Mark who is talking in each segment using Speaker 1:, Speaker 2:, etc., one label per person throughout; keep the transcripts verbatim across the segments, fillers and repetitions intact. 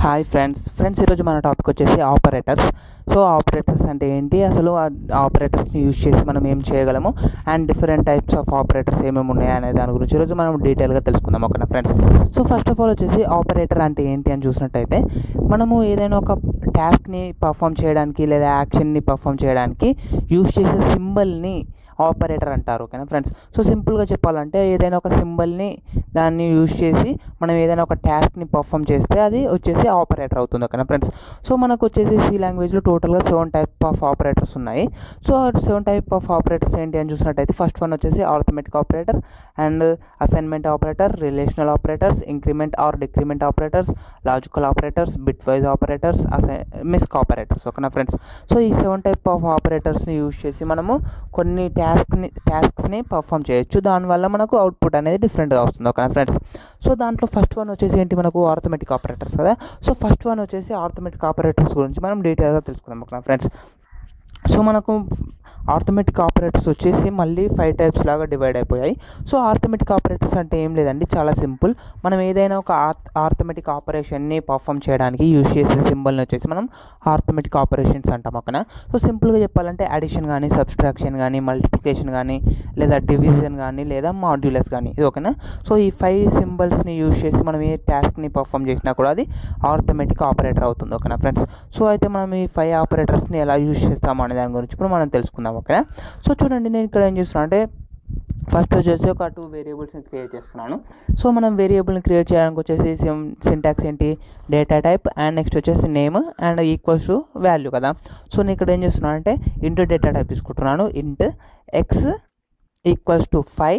Speaker 1: Hi friends friends ఈరోజు మన topic వచ్చేసి ఆపరేటర్స్. సో ఆపరేటర్స్ అంటే ఏంటి, అసలు ఆ ఆపరేటర్స్ని యూజ్ చేసి మనం ఏం చేయగలము, and different types of operators ఏమేమి ఉన్నాయి అనే దాని గురించి ఈరోజు మనం డీటెయిల్గా తెలుసుకుందాం ఓకేనా friends. So first of all వచ్చేసి ఆపరేటర్ అంటే ఏంటి అని చూసినట్టయితే, మనము ఏదైనా ఒక టాస్క్ని పర్ఫామ్ చేయడానికి లేదా యాక్షన్ని పర్ఫామ్ చేయడానికి యూజ్ చేసే సింబల్ని ఆపరేటర్ అంటారు ఓకేనా ఫ్రెండ్స్. సో సింపుల్గా చెప్పాలంటే ఏదైనా ఒక సింబల్ని దాన్ని యూజ్ చేసి మనం ఏదైనా ఒక టాస్క్ని పర్ఫామ్ చేస్తే అది వచ్చేసి ఆపరేటర్ అవుతుంది ఓకేనా ఫ్రెండ్స్. సో మనకు వచ్చేసి సి లాంగ్వేజ్లో టోటల్గా సెవెన్ టైప్ ఆఫ్ ఆపరేటర్స్ ఉన్నాయి. So seven type of operators ఏంటి అని చూసినట్టయితే, ఫస్ట్ వన్ వచ్చేసి arithmetic operator and assignment operator, relational operators, increment or decrement operators, logical operators, bitwise operators, అసై మిస్క్ ఆపరేటర్స్ ఓకేనా ఫ్రెండ్స్. సో ఈ సెవెన్ type ఆఫ్ ఆపరేటర్స్ని యూజ్ చేసి మనము కొన్ని టాస్క్ని టాస్క్స్ని పర్ఫామ్ చేయొచ్చు. దానివల్ల మనకు అవుట్పుట్ అనేది డిఫరెంట్గా వస్తుంది ఓకేనా ఫ్రెండ్స్. సో దాంట్లో ఫస్ట్ వన్ వచ్చేసి ఏంటి, మనకు ఆర్థమెటిక్ ఆపరేటర్స్ కదా. సో ఫస్ట్ వన్ వచ్చేసి ఆర్థమెటిక్ ఆపరేటర్స్ గురించి మనం డీటెయిల్గా తెలుసుకుందాం ఓకేనా ఫ్రెండ్స్. సో మనకు ఆర్థమెటిక్ ఆపరేటర్స్ వచ్చేసి మళ్ళీ ఫైవ్ టైప్స్ లాగా డివైడ్ అయిపోయాయి. సో ఆర్థమెటిక్ ఆపరేటర్స్ అంటే ఏం లేదండి, చాలా సింపుల్. మనం ఏదైనా ఒక ఆర్థమెటిక్ ఆపరేషన్ని పర్ఫామ్ చేయడానికి యూజ్ చేసే సింబల్ని వచ్చేసి మనం ఆర్థమెటిక్ ఆపరేషన్స్ అంటాం ఓకేనా. సో సింపుల్గా చెప్పాలంటే అడిషన్ కానీ, సబ్స్ట్రాక్షన్ కానీ, మల్టిప్లికేషన్ కానీ, లేదా డివిజన్ కానీ, లేదా మాడ్యులస్ కానీ, ఇది ఓకేనా. సో ఈ ఫైవ్ సింబల్స్ని యూజ్ చేసి మనం ఏ టాస్క్ని పర్ఫామ్ చేసినా కూడా అది ఆర్థమెటిక్ ఆపరేటర్ అవుతుంది ఓకేనా ఫ్రెండ్స్. సో అయితే మనం ఈ ఫైవ్ ఆపరేటర్స్ని ఎలా యూజ్ చేస్తాము అనే దాని గురించి ఇప్పుడు మనం తెలుసుకుందాం ఓకేనా. సో చూడండి, నేను ఇక్కడ ఏం చేస్తున్నా అంటే ఫస్ట్ వచ్చేసి ఒక టూ వేరియబుల్స్ని క్రియేట్ చేస్తున్నాను. సో మనం వేరియబుల్ని క్రియేట్ చేయడానికి వచ్చేసి సింటాక్స్ ఏంటి, డేటా టైప్, అండ్ నెక్స్ట్ వచ్చేసి name and equals to value కదా. సో నేను ఇక్కడ ఏం చేస్తున్నాను అంటే ఇంటూ డేటా టైప్ తీసుకుంటున్నాను. Int x equals to five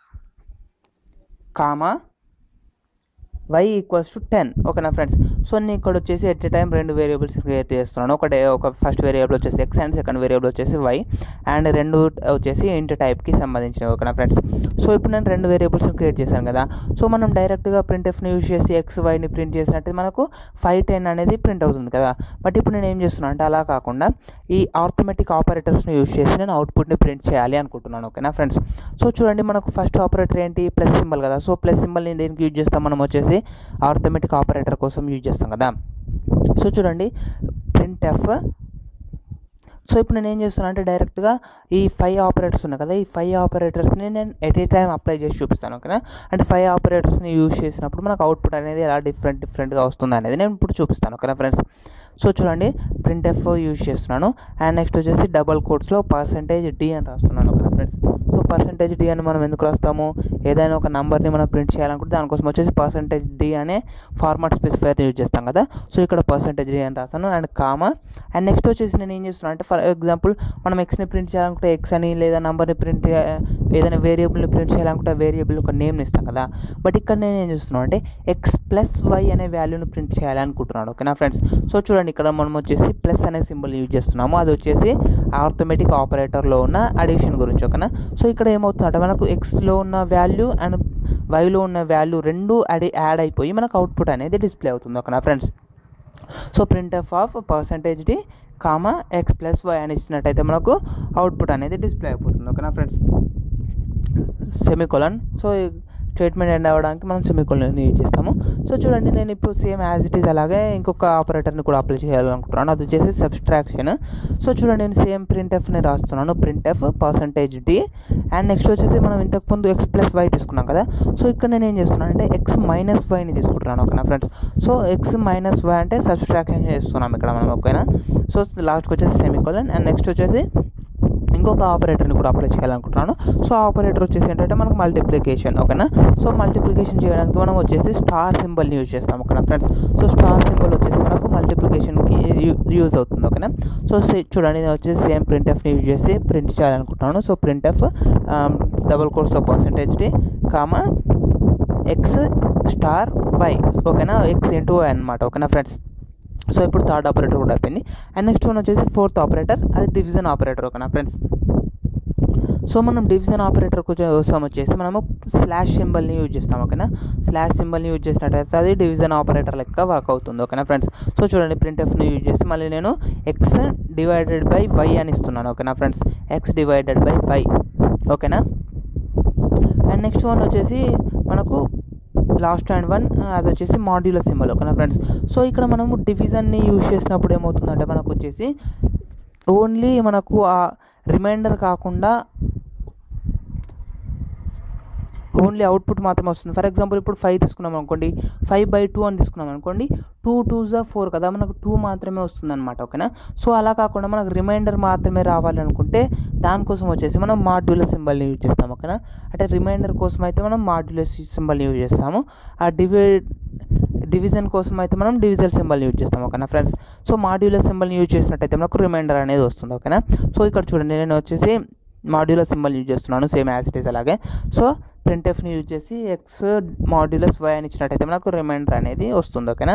Speaker 1: comma y equals to ten ఓకేనా ఫ్రెండ్స్. సో నేను ఇక్కడ వచ్చేసి ఎట్ ఏ టైం రెండు వేరియబుల్స్ క్రియేట్ చేస్తున్నాను. ఒకటి ఒక ఫస్ట్ వేరియబుల్ వచ్చేసి ఎక్స్ అండ్ సెకండ్ వేరియబుల్ వచ్చేసి వై, అండ్ రెండు వచ్చేసి ఇంట్ టైప్కి సంబంధించినవి ఓకేనా ఫ్రెండ్స్. సో ఇప్పుడు నేను రెండు వేరియబుల్స్ క్రియేట్ చేశాను కదా. సో మనం డైరెక్ట్గా ప్రింట్ఎఫ్ని యూజ్ చేసి ఎక్స్ వైని ప్రింట్ చేసినట్టు మనకు ఫైవ్ టెన్ అనేది ప్రింట్ అవుతుంది కదా. బట్ ఇప్పుడు నేను ఏం చేస్తున్నాను అంటే అలా కాకుండా ఈ ఆర్థమెటిక్ ఆపరేటర్స్ని యూజ్ చేసి నేను అవుట్పుట్ని ప్రింట్ చేయాలి అనుకుంటున్నాను ఓకేనా ఫ్రెండ్స్. సో చూడండి, మనకు ఫస్ట్ ఆపరేటర్ ఏంటి, ప్లస్ సింబల్ కదా. సో ప్లస్ సింబల్ని దేనికి యూజ్ చేస్తాం, మనం వచ్చేసి ఆర్థమెటిక్ ఆపరేటర్ కోసం యూజ్ చేస్తాం కదా. సో చూడండి, ప్రింట్ఎఫ్. సో ఇప్పుడు నేను ఏం చేస్తున్నాను అంటే డైరెక్ట్గా ఈ ఫైవ్ ఆపరేటర్స్ ఉన్నాయి కదా, ఈ ఫైవ్ ఆపరేటర్స్ని నేను ఎట్ ఏ టైం అప్లై చేసి చూపిస్తాను ఓకేనా. అంటే ఫైవ్ ఆపరేటర్స్ని యూజ్ చేసినప్పుడు మనకు అవుట్పుట్ అనేది ఎలా డిఫరెంట్ డిఫరెంట్గా వస్తుంది అనేది నేను ఇప్పుడు చూపిస్తాను ఓకేనా ఫ్రెండ్స్. సో చూడండి, ప్రింట్ఎఫ్ యూజ్ చేస్తున్నాను, అండ్ నెక్స్ట్ వచ్చేసి డబల్ కోట్స్లో పర్సెంటేజ్ డి అని రాస్తున్నాను ఓకేనా ఫ్రెండ్స్. సో పర్సెంటేజ్ డి అని మనం ఎందుకు రాస్తాము, ఏదైనా ఒక నెంబర్ని మనం ప్రింట్ చేయాలనుకుంటే దానికోసం వచ్చేసి పర్సెంటేజ్ డి అనే ఫార్మాట్ స్పెసిఫైర్ యూజ్ చేస్తాం కదా. సో ఇక్కడ పర్సెంటేజ్ డి అని రాస్తాను, అండ్ కామా, అండ్ నెక్స్ట్ వచ్చేసి నేను ఏం చేస్తున్నాను అంటే ఫర్ ఎగ్జాంపుల్ మనం ఎక్స్ని ప్రింట్ చేయాలనుకుంటే ఎక్స్ అని, లేదా నెంబర్ని ప్రింట్ ఏదైనా వేరియబుల్ని ప్రింట్ చేయాలనుకుంటే వేరియబుల్ ఒక నేమ్ని ఇస్తాం కదా. బట్ ఇక్కడ నేను ఏం చేస్తున్నాను అంటే ఎక్స్ ప్లస్ వై అనే వాల్యూని ప్రింట్ చేయాలనుకుంటున్నాను ఓకేనా ఫ్రెండ్స్. సో చూడండి, ఇక్కడ మనం వచ్చేసి ప్లస్ అనే సింబల్ యూజ్ చేస్తున్నాము, అది వచ్చేసి ఆర్థమెటిక్ ఆపరేటర్లో ఉన్న అడిషన్ గురించి ఓకేనా. సో ఇక్కడ ఏమవుతుందంటే మనకు ఎక్స్లో ఉన్న వాల్యూ అండ్ వైలో ఉన్న వాల్యూ రెండు అడి యాడ్ అయిపోయి మనకు అవుట్పుట్ అనేది డిస్ప్లే అవుతుంది ఓకేనా friends. So printf of percentage d comma x plus y అని ఇచ్చినట్టయితే మనకు అవుట్పుట్ అనేది డిస్ప్లే అయిపోతుంది ఓకేనా friends. Semicolon. So statement end అవ్వడానికి మనం సెమికోలన్ యూజ్ చేస్తాము. సో చూడండి, నేను ఇప్పుడు సేమ్ యాజ్ ఇట్ ఈస్ అలాగే ఇంకొక ఆపరేటర్ని కూడా అప్లై చేయాలనుకుంటున్నాను, అది వచ్చేసి సబ్స్ట్రాక్షన్. సో చూడండి, నేను సేమ్ ప్రింట్ఎఫ్ని రాస్తున్నాను, printf percentage d, and next వచ్చేసి మనం ఇంతకుముందు ఎక్స్ ప్లస్ వై తీసుకున్నాం కదా. సో ఇక్కడ నేను ఏం చేస్తున్నాను అంటే ఎక్స్ మైనస్ వైని తీసుకుంటున్నాను ఓకేనా friends. So x minus y అంటే సబ్స్ట్రాక్షన్ చేస్తున్నాం ఇక్కడ మనం ఓకేనా. సో లాస్ట్కి వచ్చేసి సెమికోలన్, అండ్ నెక్స్ట్ వచ్చేసి ఇంకొక ఆపరేటర్ని కూడా అప్లై చేయాలనుకుంటున్నాను. సో ఆపరేటర్ వచ్చేసి ఏంటంటే మనకు మల్టిప్లికేషన్ ఓకేనా. సో మల్టిప్లికేషన్ చేయడానికి మనం వచ్చేసి స్టార్ సింబల్ని యూజ్ చేస్తాం ఓకేనా ఫ్రెండ్స్. సో స్టార్ సింబల్ వచ్చేసి మనకు మల్టిప్లికేషన్కి యూజ్ అవుతుంది ఓకేనా. సో చూడండి, నేను వచ్చేసి సేమ్ ప్రింట్ఎఫ్ని యూజ్ చేసి ప్రింట్ చేయాలనుకుంటున్నాను. సో ప్రింట్ఎఫ్ డబల్ కోర్స్లో percentage d comma x star y ఓకేనా, ఎక్స్ ఇంటూ వై అనమాట ఓకేనా ఫ్రెండ్స్. సో ఇప్పుడు థర్డ్ ఆపరేటర్ కూడా అయిపోయింది, అండ్ నెక్స్ట్ వన్ వచ్చేసి ఫోర్త్ ఆపరేటర్, అది డివిజన్ ఆపరేటర్ ఓకేనా ఫ్రెండ్స్. సో మనం డివిజన్ ఆపరేటర్ కోసం వచ్చేసి మనము స్లాష్ సింబల్ని యూజ్ చేస్తాం ఓకేనా. స్లాష్ సింబల్ని యూజ్ చేసినట్టయితే అది డివిజన్ ఆపరేటర్ లెక్క వర్క్ అవుతుంది ఓకేనా ఫ్రెండ్స్. సో చూడండి, ప్రింట్ఎఫ్ని యూజ్ చేసి మళ్ళీ నేను ఎక్స్ డివైడెడ్ బై వై అని ఇస్తున్నాను ఓకేనా friends. X divided by y ఓకేనా. అండ్ నెక్స్ట్ వన్ వచ్చేసి మనకు లాస్ట్ అండ్ వన్ అది వచ్చేసి మాడ్యులస్ సింబల్ ఓకేనా ఫ్రెండ్స్. సో ఇక్కడ మనము డివిజన్ని యూజ్ చేసినప్పుడు ఏమవుతుందంటే మనకు వచ్చేసి ఓన్లీ మనకు ఆ రిమైండర్ కాకుండా ఓన్లీ అవుట్పుట్ మాత్రమే వస్తుంది. ఫర్ ఎగ్జాంపుల్ ఇప్పుడు ఫైవ్ తీసుకున్నాం అనుకోండి, ఫైవ్ బై టూ అని తీసుకున్నాం అనుకోండి, టూ టూ జా ఫోర్ కదా, మనకు టూ మాత్రమే వస్తుంది అనమాట ఓకేనా. సో అలా కాకుండా మనకు రిమైండర్ మాత్రమే రావాలి అనుకుంటే దానికోసం వచ్చేసి మనం మాడ్యులస్ సింబల్ని యూజ్ చేస్తాం ఓకేనా. అంటే రిమైండర్ కోసం అయితే మనం మాడ్యులస్ సింబల్ని యూజ్ చేస్తాము, ఆ డివైడ్ డివిజన్ కోసం అయితే మనం డివిజల్ సింబల్ని యూజ్ చేస్తాం ఓకేనా ఫ్రెండ్స్. సో మాడ్యులస్ సింబల్ని యూజ్ చేసినట్టయితే మనకు రిమైండర్ అనేది వస్తుంది ఓకేనా. సో ఇక్కడ చూడండి నేను వచ్చేసి మాడ్యులస్ సింబల్ యూజ్ చేస్తున్నాను సేమ్ యాజ్ ఇట్ ఈస్ అలాగే. సో ప్రింట్ఎఫ్ని యూజ్ చేసి ఎక్స్ మాడ్యులస్ వై అని ఇచ్చినట్టయితే మనకు రిమైండర్ అనేది వస్తుంది ఓకేనా.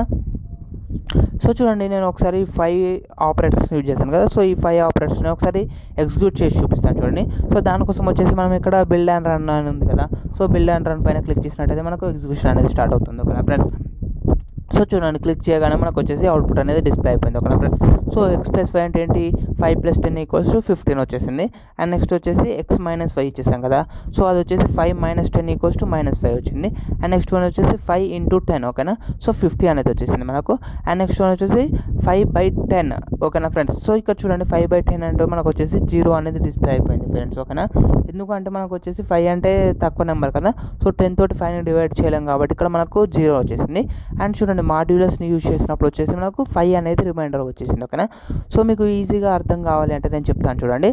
Speaker 1: సో చూడండి నేను ఒకసారి ఫైవ్ ఆపరేటర్స్ని యూజ్ చేశాను కదా, సో ఈ ఫైవ్ ఆపరేటర్స్ని ఒకసారి ఎగ్జిక్యూట్ చేసి చూపిస్తాను చూడండి. సో దానికోసం వచ్చేసి మనం ఇక్కడ బిల్డ్ అండ్ రన్ అని ఉంది కదా, సో బిల్డ్ అండ్ రన్ పైన క్లిక్ చేసినట్టయితే మనకు ఎగ్జిక్యూషన్ అనేది స్టార్ట్ అవుతుంది ఓకేనా ఫ్రెండ్స్. సో చూడండి క్లిక్ చేయగానే మనకు వచ్చేసి అవుట్పుట్ అనేది డిస్ప్లే అయిపోయింది ఓకేనా friends. So x plus five అంటే ఏంటి, five plus ten equals to fifteen వచ్చేసింది. అండ్ నెక్స్ట్ వచ్చేసి ఎక్స్ మైనస్ ఫైవ్ ఇచ్చేసాం కదా, సో అది వచ్చేసి five minus ten equals to minus five వచ్చింది. అండ్ నెక్స్ట్ వన్ వచ్చేసి ఫైవ్ ఇంటూ టెన్ ఓకేనా, సో ఫిఫ్టీ అనేది వచ్చేసింది మనకు. అండ్ నెక్స్ట్ వన్ వచ్చేసి ఫైవ్ బై టెన్ ఓకేనా ఫ్రెండ్స్. సో ఇక్కడ చూడండి ఫైవ్ బై టెన్ అంటే మనకు వచ్చేసి జీరో అనేది డిస్ప్లే అయిపోయింది ఫ్రెండ్స్ ఓకేనా. ఎందుకంటే మనకు వచ్చేసి ఫైవ్ అంటే తక్కువ నెంబర్ కదా, సో టెన్ తోటి ఫైవ్ని డివైడ్ చేయలేం కాబట్టి ఇక్కడ మనకు జీరో వచ్చేసింది. అండ్ చూడండి మాడ్యులస్ని యూజ్ చేసినప్పుడు వచ్చేసి మనకు ఫైవ్ అనేది రిమైండర్ వచ్చేసింది ఓకేనా. సో మీకు ఈజీగా అర్థం కావాలి అంటే నేను చెప్తాను చూడండి.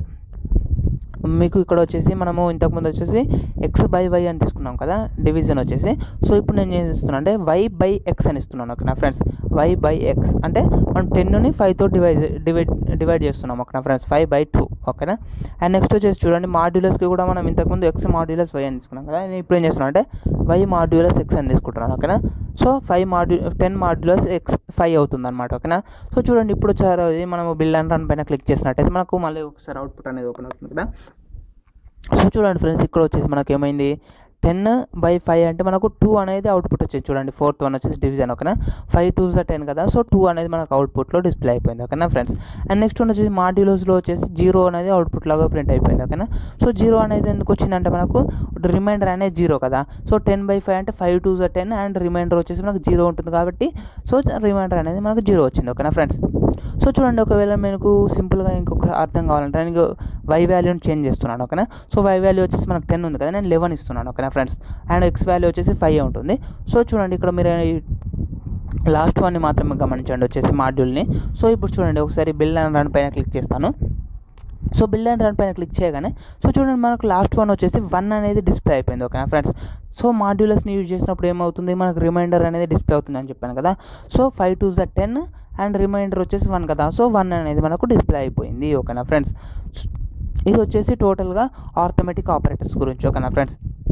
Speaker 1: మీకు ఇక్కడ వచ్చేసి మనము ఇంతకుముందు వచ్చేసి ఎక్స్ బై వై అని తీసుకున్నాం కదా డివిజన్ వచ్చేసి. సో ఇప్పుడు నేను ఏం చేస్తున్నాను అంటే వై బై ఎక్స్ అని ఇస్తున్నాను ఓకేనా ఫ్రెండ్స్. వై బై ఎక్స్ అంటే మనం టెన్ని ఫైవ్తో డివైడ్ డివైడ్ డివైడ్ చేస్తున్నాం ఓకేనా ఫ్రెండ్స్, ఫైవ్ బై టూ ఓకేనా. అండ్ నెక్స్ట్ వచ్చేసి చూడండి మాడ్యులస్కి కూడా మనం ఇంతకుముందు ఎక్స్ మాడ్యులస్ వై అని తీసుకున్నాం కదా, నేను ఇప్పుడు ఏం చేస్తున్నాను అంటే వై మాడ్యులస్ ఎక్స్ అని తీసుకుంటున్నాను ఓకేనా. So five mod ten modulus x five అవుతుంది అనమాట ఓకేనా. సో చూడండి ఇప్పుడు ఒకసారి మనము బిల్డ్ అండ్ రన్ పైన క్లిక్ చేసినట్టయితే మనకు మళ్ళీ ఒకసారి అవుట్పుట్ అనేది ఓపెన్ అవుతుంది కదా. సో చూడండి ఫ్రెండ్స్ ఇక్కడ వచ్చేసి మనకు ఏమైంది, టెన్ బై ఫైవ్ అంటే మనకు టూ అనేది అవుట్పుట్ వచ్చేది చూడండి. ఫోర్త్ వన్ వచ్చేసి డివిజన్ ఓకేనా, ఫైవ్ టూ జా టెన్ కదా, సో టూ అనేది మనకు అవుట్పుట్లో డిస్ప్లే అయిపోయింది ఓకేనా ఫ్రెండ్స్. అండ్ నెక్స్ట్ వన్ వచ్చేసి మాడ్యులస్లో వచ్చేసి జీరో అనేది అవుట్పుట్ లాగా ప్రింట్ అయిపోయింది ఓకేనా. సో జీరో అనేది ఎందుకు వచ్చిందంటే మనకు రిమైండర్ అనేది జీరో కదా, సో టెన్ బై ఫైవ్ అంటే ఫైవ్ టూ జా టెన్ అండ్ రిమైండర్ వచ్చేసి మనకు జీరో ఉంటుంది కాబట్టి సో రిమైండర్ అనేది మనకు జీరో వచ్చింది ఓకేనా ఫ్రెండ్స్. సో చూడండి ఒకవేళ మీకు సింపుల్గా ఇంకొక అర్థం కావాలంటే నేను వై వాల్యూని చేంజ్ చేస్తున్నాను ఓకేనా. సో వై వాల్యూ వచ్చేసి మనకు టెన్ ఉంది కదా, నేను లెవెన్ ఇస్తున్నాను ఓకేనా ఫ్రెండ్స్. అండ్ ఎక్స్ వాల్యూ వచ్చేసి ఫైవ్ ఉంటుంది. సో చూడండి ఇక్కడ మీరు లాస్ట్ వన్ని మాత్రమే గమనించండి వచ్చేసి మాడ్యూల్ని. సో ఇప్పుడు చూడండి ఒకసారి బిల్డ్ అండ్ రన్ పైన క్లిక్ చేస్తాను. సో బిల్డ్ అండ్ రన్ పైన క్లిక్ చేయగానే సో చూడండి మనకు లాస్ట్ వన్ వచ్చేసి వన్ అనేది డిస్ప్లే అయిపోయింది ఓకేనా ఫ్రెండ్స్. సో మాడ్యులస్ని యూజ్ చేసినప్పుడు ఏమవుతుంది, మనకు రిమైండర్ అనేది డిస్ప్లే అవుతుంది అని చెప్పాను కదా. సో ఫైవ్ టూ జా టెన్ అండ్ రిమైండర్ వచ్చేసి వన్ కదా, సో వన్ అనేది మనకు డిస్ప్లే అయిపోయింది ఓకేనా ఫ్రెండ్స్. ఇది వచ్చేసి టోటల్గా ఆర్థమెటిక్ ఆపరేటర్స్ గురించి ఓకేనా ఫ్రెండ్స్.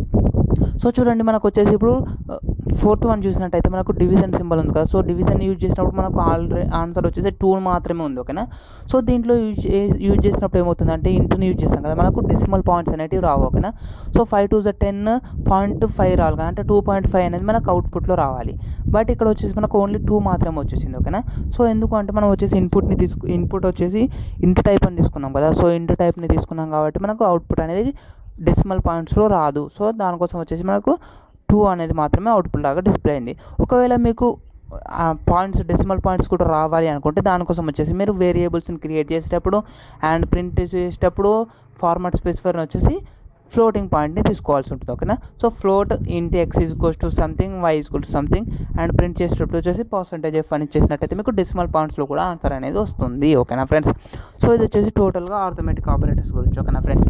Speaker 1: సో చూడండి మనకు వచ్చేసి ఇప్పుడు ఫోర్త్ వన్ చూసినట్టయితే మనకు డివిజన్ సింబల్ ఉంది కదా, సో డివిజన్ యూజ్ చేసినప్పుడు మనకు ఆల్రెడీ ఆన్సర్ వచ్చేసి టూ మాత్రమే ఉంది ఓకేనా. సో దీంట్లో యూజ్ యూజ్ చేసినప్పుడు ఏమవుతుందంటే ఇంటూని యూజ్ చేస్తాం కదా, మనకు డెసిమల్ పాయింట్స్ అనేవి రావు ఓకేనా. సో ఫైవ్ టూ జా టెన్ పాయింట్ ఫైవ్ రావాలి కదా, అంటే టూ పాయింట్ ఫైవ్ అనేది మనకు అవుట్పుట్లో రావాలి. బట్ ఇక్కడ వచ్చేసి మనకు ఓన్లీ టూ మాత్రమే వచ్చేసింది ఓకేనా. సో ఎందుకు అంటే మనం వచ్చేసి ఇన్పుట్ని తీసుకు ఇన్పుట్ వచ్చేసి ఇంటూ టైప్ అని తీసుకున్నాం కదా, సో ఇంటూ టైప్ని తీసుకున్నాం కాబట్టి మనకు అవుట్పుట్ అనేది డెసిమల్ పాయింట్స్లో రాదు. సో దానికోసం వచ్చేసి మనకు టూ అనేది మాత్రమే అవుట్పుట్ లాగా డిస్ప్లే అయింది. ఒకవేళ మీకు పాయింట్స్ డెసిమల్ పాయింట్స్ కూడా రావాలి అనుకుంటే దానికోసం వచ్చేసి మీరు వేరియబుల్స్ని క్రియేట్ చేసేటప్పుడు అండ్ ప్రింట్ చేసేటప్పుడు ఫార్మాట్ స్పెసిఫైర్ వచ్చేసి ఫ్లోటింగ్ పాయింట్ని తీసుకోవాల్సి ఉంటుంది ఓకేనా. So float int x is equals to something, y is equal to something and print చేసేటప్పుడు వచ్చేసి పర్సెంటేజ్ ఎఫ్ అని ఇచ్చేసినట్టయితే మీకు డెసిమల్ పాయింట్స్లో కూడా ఆన్సర్ అనేది వస్తుంది ఓకేనా ఫ్రెండ్స్. సో ఇది వచ్చేసి టోటల్గా ఆర్థమెటిక్ ఆపరేటర్స్ గురించి ఓకేనా ఫ్రెండ్స్.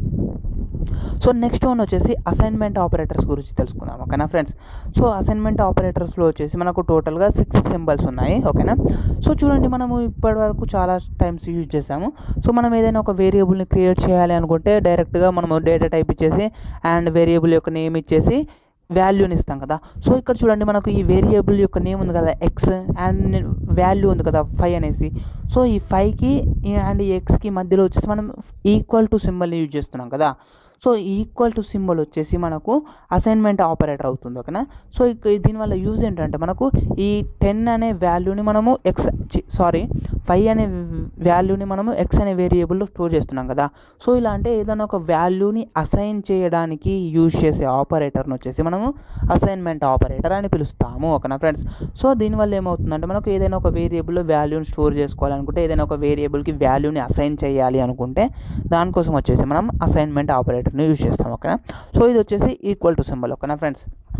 Speaker 1: సో నెక్స్ట్ వన్ వచ్చేసి అసైన్మెంట్ ఆపరేటర్స్ గురించి తెలుసుకుందాం ఓకేనా ఫ్రెండ్స్. సో అసైన్మెంట్ ఆపరేటర్స్లో వచ్చేసి మనకు టోటల్గా సిక్స్ సింబల్స్ ఉన్నాయి ఓకేనా. సో చూడండి మనము ఇప్పటి వరకు చాలా టైమ్స్ యూజ్ చేసాము. సో మనం ఏదైనా ఒక వేరియబుల్ని క్రియేట్ చేయాలి అనుకుంటే డైరెక్ట్గా మనము డేటా టైప్ ఇచ్చేసి అండ్ వేరియబుల్ యొక్క నేమ్ ఇచ్చేసి వాల్యూని ఇస్తాం కదా. సో ఇక్కడ చూడండి మనకు ఈ వేరియబుల్ యొక్క నేమ్ ఉంది కదా ఎక్స్ అండ్ వాల్యూ ఉంది కదా ఫైవ్ అనేసి. సో ఈ ఫైవ్కి అండ్ ఎక్స్కి మధ్యలో వచ్చేసి మనం ఈక్వల్ టు సింబల్ని యూజ్ చేస్తున్నాం కదా. సో ఈక్వల్ టు సింబల్ వచ్చేసి మనకు అసైన్మెంట్ ఆపరేటర్ అవుతుంది, ఓకేనా. సో దీనివల్ల యూజ్ ఏంటంటే మనకు ఈ టెన్ అనే వాల్యూని మనము ఎక్స్ సారీ ఫైవ్ అనే వాల్యూని మనము ఎక్స్ అనే వేరియబుల్లో స్టోర్ చేస్తున్నాం కదా. సో ఇలా అంటే ఏదైనా ఒక వాల్యూని అసైన్ చేయడానికి యూజ్ చేసే ఆపరేటర్ని వచ్చేసి మనము అసైన్మెంట్ ఆపరేటర్ అని పిలుస్తాము, ఓకేనా ఫ్రెండ్స్. సో దీనివల్ల ఏమవుతుందంటే మనకు ఏదైనా ఒక వేరియబుల్లో వాల్యూని స్టోర్ చేసుకోవాలనుకుంటే, ఏదైనా ఒక వేరియబుల్కి వాల్యూని అసైన్ చేయాలి అనుకుంటే దానికోసం వచ్చేసి మనం అసైన్మెంట్ ఆపరేటర్ని యూజ్ చేస్తాం, ఓకేనా. సో ఇది వచ్చేసి ఈక్వల్ టు సింబల్, ఓకేనా ఫ్రెండ్స్.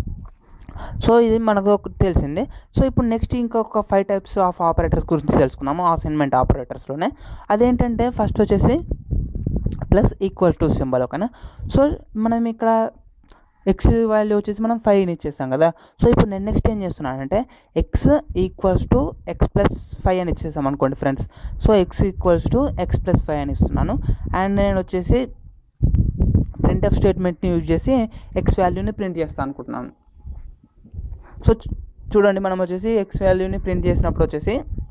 Speaker 1: సో ఇది మనకు తెలిసిందే. సో ఇప్పుడు నెక్స్ట్ ఇంకొక ఫైవ్ టైప్స్ ఆఫ్ ఆపరేటర్స్ గురించి తెలుసుకుందాము అసైన్మెంట్ ఆపరేటర్స్లోనే. అదేంటంటే ఫస్ట్ వచ్చేసి ప్లస్ ఈక్వల్ టు సింబల్, ఓకేనా. సో మనం ఇక్కడ ఎక్స్ వాల్యూ వచ్చేసి మనం ఫైవ్ని ఇచ్చేస్తాం కదా. సో ఇప్పుడు నేను నెక్స్ట్ ఏం చేస్తున్నానంటే x equals to x plus five అని ఇచ్చేసాం అనుకోండి friends. So x equals to x plus five అని ఇస్తున్నాను. అండ్ నేను వచ్చేసి ప్రింట్ ఆఫ్ స్టేట్మెంట్ని యూజ్ చేసి ఎక్స్ వాల్యూని ప్రింట్ చేస్తాను అనుకుంటున్నాను. సో చూడండి, మనం వచ్చేసి ఎక్స్ వాల్యూని ప్రింట్ చేసినప్పుడు వచ్చేసి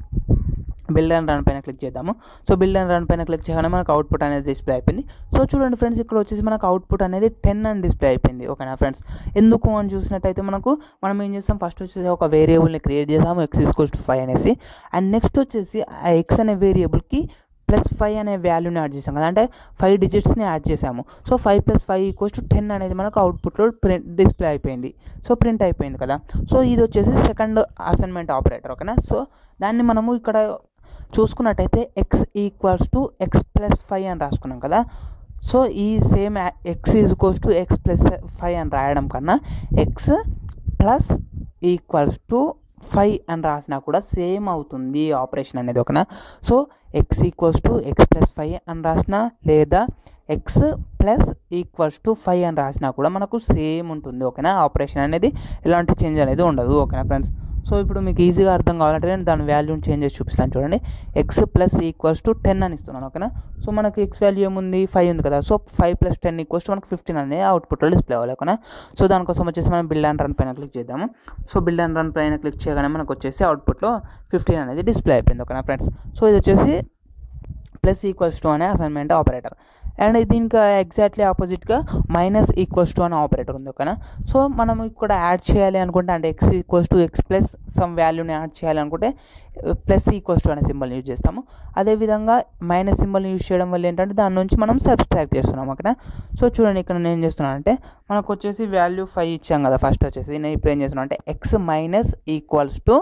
Speaker 1: బిల్డ్ అండ్ రన్ పైన క్లిక్ చేద్దాము. సో బిల్డ్ అండ్ రన్ పైన క్లిక్ చేయగానే మనకు అవుట్పుట్ అనేది డిస్ప్లే అయిపోయింది. సో చూడండి ఫ్రెండ్స్, ఇక్కడ వచ్చేసి మనకు అవుట్పుట్ అనేది టెన్ అని డిస్ప్లే అయిపోయింది, ఓకేనా ఫ్రెండ్స్. ఎందుకు అని చూసినట్టయితే మనకు మనం ఏం చేస్తాం, ఫస్ట్ వచ్చేసి ఒక వేరియబుల్ని క్రియేట్ చేసాము ఎక్స్ ఈక్వల్స్ టు ఫైవ్ అనేసి. అండ్ నెక్స్ట్ వచ్చేసి ఆ ఎక్స్ అనే వేరియబుల్కి ప్లస్ ఫైవ్ అనే వాల్యూని యాడ్ చేసాం కదా, అంటే ఫైవ్ డిజిట్స్ని యాడ్ చేసాము. So five plus five equals to ten అనేది మనకు అవుట్పుట్లో ప్రింట్ డిస్ప్లే అయిపోయింది. సో ప్రింట్ అయిపోయింది కదా. సో ఇది వచ్చేసి సెకండ్ అసైన్మెంట్ ఆపరేటర్, ఓకేనా. సో దాన్ని మనము ఇక్కడ చూసుకున్నట్టయితే x equals to x plus five అని రాసుకున్నాం కదా. సో ఈ same x equals to x plus five అని రాయడం కన్నా x plus equals to five అని రాసినా కూడా సేమ్ అవుతుంది ఆపరేషన్ అనేది, ఓకేనా. So x equals to x plus five అని రాసినా లేదా x plus equals to five అని రాసినా కూడా మనకు సేమ్ ఉంటుంది, ఓకేనా. ఆపరేషన్ అనేది ఎలాంటి చేంజ్ అనేది ఉండదు, ఓకేనా ఫ్రెండ్స్. సో ఇప్పుడు మీకు ఈజీగా అర్థం కావాలంటే నేను దాని వాల్యూని చేంజ్ చేసి చూపిస్తాను చూడండి. X plus equals to ten అని ఇస్తున్నాను, ఓకేనా. సో మనకి ఎక్స్ వాల్యూ ఏముంది, ఫైవ్ ఉంది కదా. So five plus ten equals to మనకు ఫిఫ్టీన్ అనేది అవుట్పుట్లో డిస్ప్లే అవ్వాలి, ఓకేనా. సో దానికోసం వచ్చేసి మనం బిల్డ్ అండ్ రన్ పైన క్లిక్ చేద్దాము. సో బిల్డ్ అండ్ రన్ పైన క్లిక్ చేయగానే మనకు వచ్చేసి అవుట్పుట్లో ఫిఫ్టీన్ అనేది డిస్ప్లే అయిపోయింది, ఓకేనా ఫ్రెండ్స్. సో ఇది వచ్చేసి ప్లస్ ఈక్వల్స్ టు అనే అసైన్మెంట్ ఆపరేటర్. అండ్ దీనికి ఎగ్జాక్ట్లీ ఆపోజిట్గా మైనస్ ఈక్వల్స్ టు అనే ఆపరేటర్ ఉంది, ఓకేనా. సో మనం ఇక్కడ యాడ్ చేయాలి అనుకుంటే అంటే x equals to x plus some వాల్యూని యాడ్ చేయాలి అనుకుంటే ప్లస్ ఈక్వల్స్ టు అనే సింబల్ని యూజ్ చేస్తాము. అదేవిధంగా మైనస్ సింబల్ని యూజ్ చేయడం వల్ల ఏంటంటే దాని నుంచి మనం సబ్స్ట్రాక్ట్ చేస్తున్నాం, ఓకేనా. సో చూడండి, ఇక్కడ నేను ఏం చేస్తున్నాను అంటే మనకు వచ్చేసి వాల్యూ ఫైవ్ ఇచ్చాం కదా ఫస్ట్ వచ్చేసి. నేను ఇప్పుడు ఏం చేస్తున్నాను అంటే x minus equals to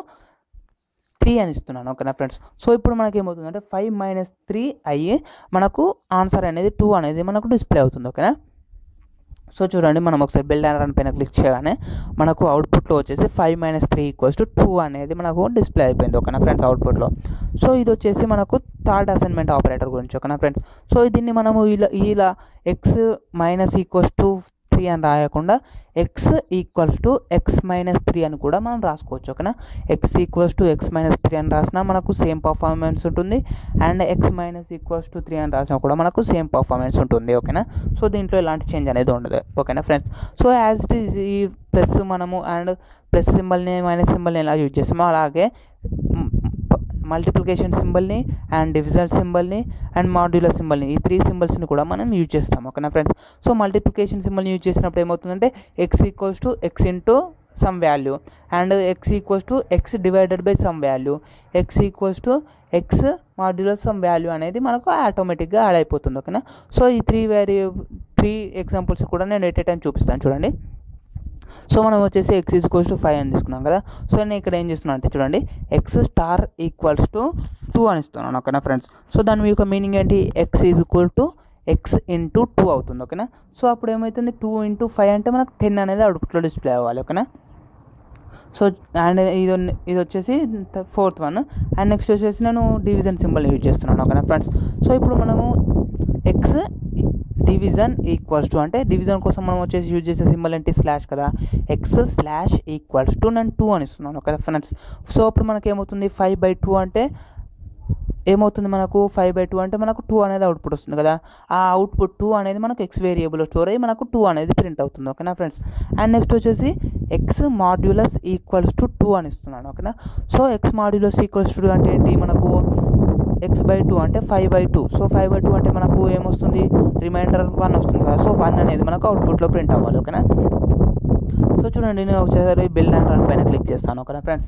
Speaker 1: three అని ఇస్తున్నాను, ఓకేనా ఫ్రెండ్స్. సో ఇప్పుడు మనకి ఏమవుతుందంటే ఫైవ్ మైనస్ త్రీ అయ్యి మనకు ఆన్సర్ అనేది టూ అనేది మనకు డిస్ప్లే అవుతుంది, ఓకేనా. సో చూడండి, మనం ఒకసారి బిల్డ్ అండ్ రన్ పైన క్లిక్ చేయగానే మనకు అవుట్పుట్లో వచ్చేసి five minus three equals to two అనేది మనకు డిస్ప్లే అయిపోయింది, ఓకేనా ఫ్రెండ్స్, అవుట్పుట్లో. సో ఇది వచ్చేసి మనకు థర్డ్ అసైన్మెంట్ ఆపరేటర్ గురించి, ఓకేనా ఫ్రెండ్స్. సో దీన్ని మనము ఇలా ఇలా x minus equals to three అని రాయకుండా x equals to x minus three అని కూడా మనం రాసుకోవచ్చు, ఓకేనా. X equals to x minus three అని రాసినా మనకు సేమ్ పర్ఫార్మెన్స్ ఉంటుంది. And x minus equals to three అని రాసినా కూడా మనకు సేమ్ పర్ఫార్మెన్స్ ఉంటుంది, ఓకేనా. సో దీంట్లో ఎలాంటి చేంజ్ అనేది ఉండదు, ఓకేనా friends. So as it is ఈ ప్లస్ మనము అండ్ ప్లస్ సింబల్ని మైనస్ సింబల్ని ఎలా యూజ్ చేస్తామో అలాగే మల్టిప్లికేషన్ సింబల్ని అండ్ డివిజన్ సింబల్ని అండ్ మాడ్యులర్ సింబల్ని ఈ త్రీ సింబల్స్ని కూడా మనం యూజ్ చేస్తాం, ఓకేనా ఫ్రెండ్స్. సో మల్టిప్లికేషన్ సింబల్ని యూజ్ చేసినప్పుడు ఏమవుతుందంటే x equals to x into some value and x equals to x divided by some value, x equals to x modular some value అనేది మనకు ఆటోమేటిక్గా యాడ్ అయిపోతుంది, ఓకేనా. సో ఈ త్రీ వేరియబుల్ త్రీ ఎగ్జాంపుల్స్ కూడా నేను ఎట్ ఏ టైం చూపిస్తాను చూడండి. సో మనం వచ్చేసి ఎక్స్ ఈక్వల్స్ టు ఫైవ్ అని తీసుకున్నాం కదా. సో నేను ఇక్కడ ఏం చేస్తున్నాను అంటే చూడండి, x star equals to two అని ఇస్తున్నాను, ఓకేనా ఫ్రెండ్స్. సో దాని యొక్క మీనింగ్ ఏంటి, x is equal to x into two అవుతుంది, ఓకేనా. సో అప్పుడు ఏమవుతుంది, టూ ఇంటూ ఫైవ్ అంటే మనకు టెన్ అనేది అవుట్పుట్లో డిస్ప్లే అవ్వాలి, ఓకేనా. సో అండ్ ఇది ఇది వచ్చేసి ఫోర్త్ వన్. అండ్ నెక్స్ట్ వచ్చేసి నేను డివిజన్ సింబల్ యూజ్ చేస్తున్నాను, ఓకేనా ఫ్రెండ్స్. సో ఇప్పుడు మనము ఎక్స్ డివిజన్ ఈక్వల్స్ టు అంటే డివిజన్ కోసం మనం వచ్చేసి యూజ్ చేసే సింబల్ ఏంటి, స్లాష్ కదా. ఎక్స్ స్లాష్ ఈక్వల్స్ టు నేను టూ అని ఇస్తున్నాను, ఓకే ఫ్రెండ్స్. సో అప్పుడు మనకి ఏమవుతుంది, ఫైవ్ బై టూ అంటే ఏమవుతుంది మనకు, ఫైవ్ బై టూ అంటే మనకు టూ అనేది అవుట్పుట్ వస్తుంది కదా. ఆ అవుట్పుట్ టూ అనేది మనకు ఎక్స్ వేరియబుల్లో స్టోర్ అయ్యి మనకు టూ అనేది ప్రింట్ అవుతుంది, ఓకేనా ఫ్రెండ్స్. అండ్ నెక్స్ట్ వచ్చేసి x modulus equals to two అని ఇస్తున్నాను, ఓకేనా. So x modulus equals to అంటే ఏంటి, మనకు ఎక్స్ బై టూ అంటే five by two. So five by two అంటే మనకు ఏమొస్తుంది, రిమైండర్ వన్ వస్తుంది కదా. సో వన్ అనేది మనకు అవుట్పుట్లో ప్రింట్ అవ్వాలి. ఓకేనా. సో చూడండి, నేను ఒకసారి బిల్డ్ అండ్ రన్ పైన క్లిక్ చేస్తాను. ఓకేనా ఫ్రెండ్స్.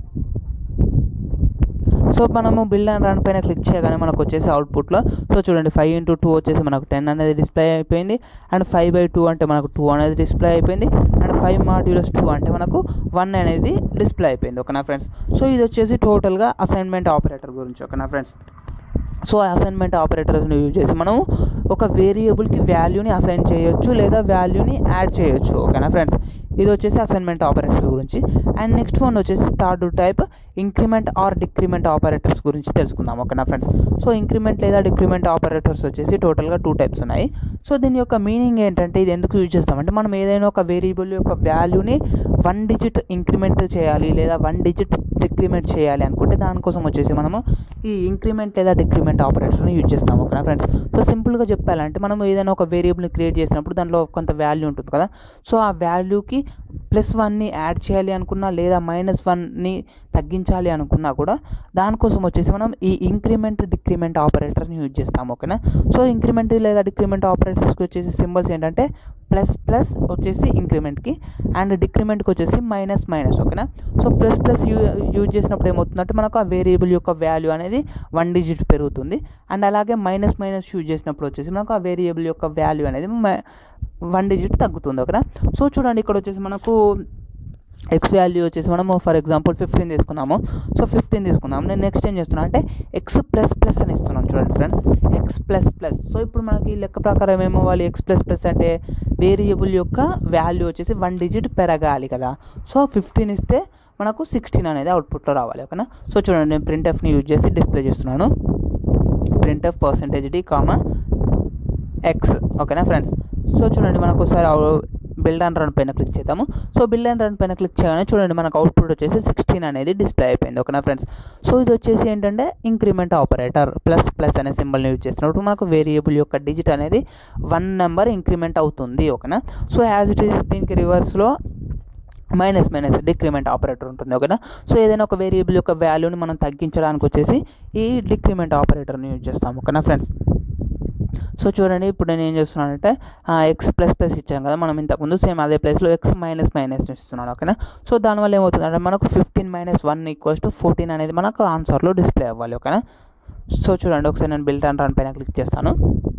Speaker 1: సో మనము బిల్డ్ అండ్ రన్ పైన క్లిక్ చేయగానే మనకు వచ్చేసి అవుట్పుట్లో సో చూడండి ఫైవ్ ఇంటూ టూ వచ్చేసి మనకు టెన్ అనేది డిస్ప్లే అయిపోయింది. అండ్ ఫైవ్ బై టూ అంటే మనకు టూ అనేది డిస్ప్లే అయిపోయింది. అండ్ ఫైవ్ మాడ్యూల్స్ టూ అంటే మనకు వన్ అనేది డిస్ప్లే అయిపోయింది. ఓకేనా ఫ్రెండ్స్. సో ఇది వచ్చేసి టోటల్గా అసైన్మెంట్ ఆపరేటర్ గురించి. ఓకేనా ఫ్రెండ్స్. సో అసైన్మెంట్ ఆపరేటర్స్ని యూజ్ చేసి మనం ఒక వేరియబుల్కి వాల్యూని అసైన్ చేయొచ్చు లేదా వాల్యూని యాడ్ చేయొచ్చు. ఓకేనా ఫ్రెండ్స్. ఇది వచ్చేసి అసైన్మెంట్ ఆపరేటర్స్ గురించి. అండ్ నెక్స్ట్ వన్ వచ్చేసి third type increment or decrement operators గురించి తెలుసుకుందాం. ఓకేనా ఫ్రెండ్స్. సో ఇంక్రిమెంట్ లేదా డిక్రిమెంట్ ఆపరేటర్స్ వచ్చేసి టోటల్గా టూ టైప్స్ ఉన్నాయి. సో దీని యొక్క మీనింగ్ ఏంటంటే, ఇది ఎందుకు యూజ్ చేస్తామంటే, మనం ఏదైనా ఒక వేరియబుల్ యొక్క వాల్యూని వన్ డిజిట్ ఇంక్రిమెంట్ చేయాలి లేదా వన్ డిజిట్ డిక్రిమెంట్ చేయాలి అనుకుంటే దానికోసం వచ్చేసి మనము ఈ ఇంక్రిమెంట్ లేదా డిక్రిమెంట్ ఆపరేటర్ని యూజ్ చేస్తాము. ఓకేనా ఫ్రెండ్స్. సో సింపుల్గా చెప్పాలంటే, మనం ఏదైనా ఒక వేరియబుల్ని క్రియేట్ చేసినప్పుడు దాంట్లో కొంత వాల్యూ ఉంటుంది కదా. సో ఆ వాల్యూకి ప్లస్ వన్ని యాడ్ చేయాలి అనుకున్నా లేదా మైనస్ వన్ని తగ్గించాలి అనుకున్నా కూడా దానికోసం వచ్చేసి మనం ఈ ఇంక్రిమెంట్ డిక్రిమెంట్ ఆపరేటర్ని యూజ్ చేస్తాము. ఓకేనా. సో ఇంక్రిమెంట్ లేదా డిక్రిమెంట్ ఆపరేటర్స్కి వచ్చేసి సింబల్స్ ఏంటంటే ప్లస్ ప్లస్ వచ్చేసి ఇంక్రిమెంట్కి అండ్ డిక్రిమెంట్కి వచ్చేసి మైనస్ మైనస్. ఓకేనా. So plus plus you use చేసినప్పుడు ఏమవుతుందంటే మనకు ఆ వేరియబుల్ యొక్క వాల్యూ అనేది వన్ డిజిట్ పెరుగుతుంది. అండ్ అలాగే మైనస్ మైనస్ యూజ్ చేసినప్పుడు వచ్చేసి మనకు ఆ వేరియబుల్ యొక్క వాల్యూ అనేది వన్ డిజిట్ తగ్గుతుంది. ఓకేనా. సో చూడండి, ఇక్కడ వచ్చేసి మనకు ఎక్స్ వాల్యూ వచ్చేసి మనము ఫర్ ఎగ్జాంపుల్ ఫిఫ్టీన్ తీసుకున్నాము. సో ఫిఫ్టీన్ తీసుకున్నాము. నేను నెక్స్ట్ ఏం చేస్తున్నాను అంటే ఎక్స్ ప్లస్ ప్లస్ అని ఇస్తున్నాను. చూడండి friends, x plus plus. So ఇప్పుడు మనకి లెక్క ప్రకారం ఏమవ్వాలి, ఎక్స్ ప్లస్ ప్లస్ అంటే వేరియబుల్ యొక్క వాల్యూ వచ్చేసి వన్ డిజిట్ పెరగాలి కదా. సో ఫిఫ్టీన్ ఇస్తే మనకు సిక్స్టీన్ అనేది అవుట్పుట్లో రావాలి. ఓకేనా. సో చూడండి, నేను ప్రింట్ ఎఫ్ని యూజ్ చేసి డిస్ప్లే చేస్తున్నాను. Print f percentage d comma x. ఓకేనా ఫ్రెండ్స్. సో చూడండి, మనకు ఒకసారి బిల్డ్ అండ్ రన్ పైన క్లిక్ చేద్దాము. సో బిల్డ్ అండ్ రన్ పైన క్లిక్ చేయగానే చూడండి మనకు అవుట్పుట్ వచ్చేసి సిక్స్టీన్ అనేది డిస్ప్లే అయిపోయింది. ఓకేనా ఫ్రెండ్స్. సో ఇది వచ్చేసి ఏంటంటే ఇంక్రిమెంట్ ఆపరేటర్. ప్లస్ ప్లస్ అనే సింబల్ని యూజ్ చేస్తున్నప్పుడు మనకు వేరియబుల్ యొక్క డిజిట్ అనేది వన్ నెంబర్ ఇంక్రిమెంట్ అవుతుంది. ఓకేనా. సో యాజ్ ఇట్ ఈస్ దీనికి రివర్స్లో మైనస్ మైనస్ డిక్రిమెంట్ ఆపరేటర్ ఉంటుంది. ఓకేనా. సో ఏదైనా ఒక వేరియబుల్ యొక్క వాల్యూని మనం తగ్గించడానికి వచ్చేసి ఈ డిక్రిమెంట్ ఆపరేటర్ని యూజ్ చేస్తాము. ఓకేనా ఫ్రెండ్స్. సో చూడండి, ఇప్పుడు నేను ఏం చేస్తున్నానంటే ఎక్స్ ప్లస్ ప్లస్ ఇచ్చాను కదా మనం ఇంతకుముందు, సేమ్ అదే ప్లేస్లో ఎక్స్ మైనస్ మైనస్ ఇస్తున్నాను. ఓకేనా. సో దానివల్ల ఏమవుతుందంటే మనకు fifteen minus one equals to fourteen అనేది మనకు ఆన్సర్లో డిస్ప్లే అవ్వాలి. ఓకేనా. సో చూడండి, ఒకసారి నేను బిల్డ్ అండ్ రన్ పైన క్లిక్ చేస్తాను.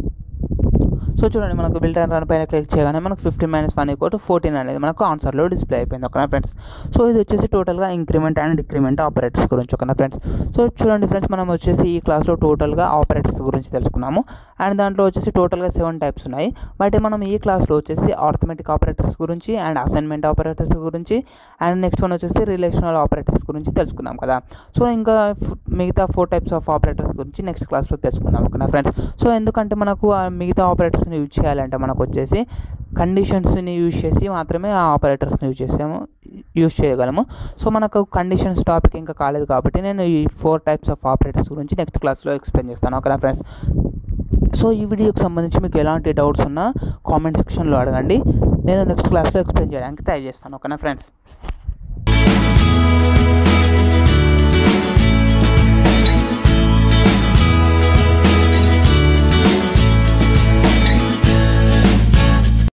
Speaker 1: సో చూడండి, మనకు బిల్డ్ అండ్ రన్ పైన క్లిక్ చేయగానే మనకు fifteen minus one equal to fourteen అనేది మనకు ఆన్సర్లో డిస్ప్లే అయిపోయింది. ఓకేనా ఫ్రెండ్స్. సో ఇది వచ్చేసి టోటల్గా ఇంక్రిమెంట్ అండ్ డిక్రిమెంట్ ఆపరేటర్స్ గురించి. ఓకేనా ఫ్రెండ్స్. సో చూడండి ఫ్రెండ్స్, మనం వచ్చేసి ఈ క్లాస్లో టోటల్గా ఆపరేటర్స్ గురించి తెలుసుకున్నాము. అండ్ దాంట్లో వచ్చేసి టోటల్గా సెవెన్ టైప్స్ ఉన్నాయి. బట్ మనం ఈ క్లాస్లో వచ్చేసి ఆర్థమెటిక్ ఆపరేటర్స్ గురించి అండ్ అసైన్మెంట్ ఆపరేటర్స్ గురించి అండ్ నెక్స్ట్ వన్ వచ్చేసి రిలేషనల్ ఆపరేటర్స్ గురించి తెలుసుకుందాం కదా. సో ఇంకా మిగతా ఫోర్ టైప్స్ ఆఫ్ ఆపరేటర్స్ గురించి నెక్స్ట్ క్లాస్లో తెలుసుకుందాం. ఓకేనా ఫ్రెండ్స్. సో ఎందుకంటే మనకు మిగతా ఆపరేటర్స్ యూజ్ చేయాలంటే మనకు వచ్చేసి కండిషన్స్ని యూజ్ చేసి మాత్రమే ఆ ఆపరేటర్స్ని యూజ్ చేసాము యూజ్ చేయగలము. సో మనకు కండిషన్స్ టాపిక్ ఇంకా కాలేదు కాబట్టి నేను ఈ ఫోర్ టైప్స్ ఆఫ్ ఆపరేటర్స్ గురించి నెక్స్ట్ క్లాస్లో ఎక్స్ప్లెయిన్ చేస్తాను. ఓకేనా ఫ్రెండ్స్. సో ఈ వీడియోకి సంబంధించి మీకు ఎలాంటి డౌట్స్ ఉన్నా కామెంట్ సెక్షన్లో అడగండి, నేను నెక్స్ట్ క్లాస్లో ఎక్స్ప్లెయిన్ చేయడానికి ట్రై చేస్తాను. ఓకేనా ఫ్రెండ్స్.